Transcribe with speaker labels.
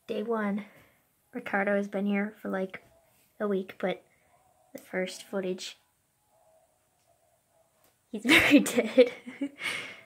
Speaker 1: Day one. Ricardo has been here for like a week, but the first footage, he's very dead.